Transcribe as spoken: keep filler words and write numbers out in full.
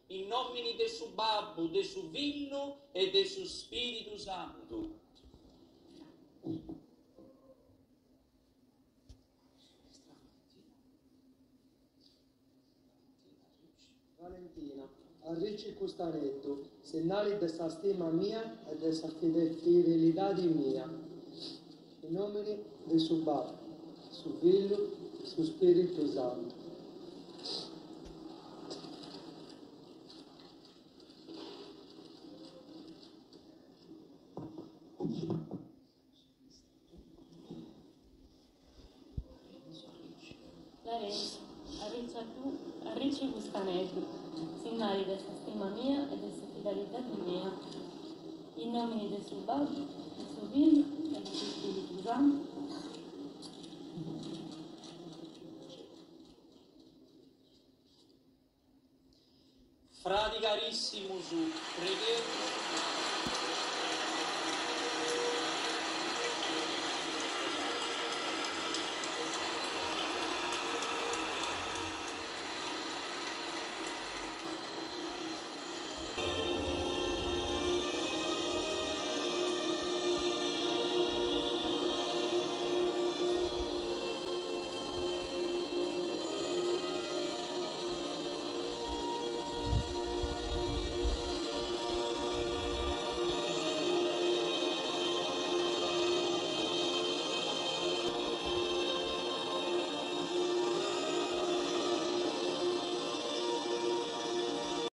in nomine de su Babbo, de su Figlio e de su Spirito Santo. Valentina, a ricci custanetto, segnali dessa stima mia e dessa fidelità di mia. In nome di suo Babbo, suo Figlio, suo Spirito Santo. Lorenzo, a ricci custanetto, segnali dessa stima mia e dessa fidelità di mia. In nome di suo Babbo, di suo Figlio e di suo Spirito Santo. Frati carissimus, preghiamo.